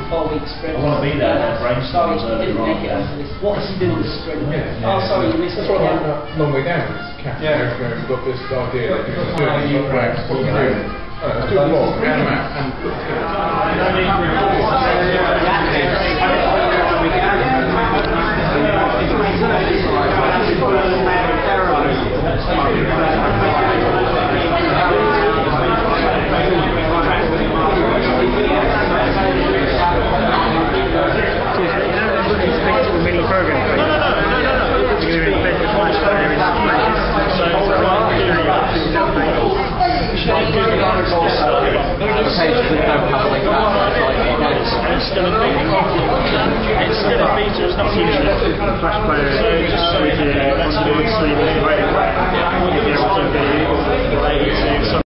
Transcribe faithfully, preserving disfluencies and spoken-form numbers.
four week sprint. I want to be there when brainstorms Sorry, earlier didn't on. make it onto this. What is he doing the sprint? Yeah. Oh, sorry, you missed That's it. what I'm Yeah. that long way down. It's Catherine Yeah. yeah. We've got this idea that you're going to do it right. What can you do? Oh, let's do a vlog, bring them out and put It's still a beta. It's still a beta. It's not usually a flash player. So just so we can on board streaming.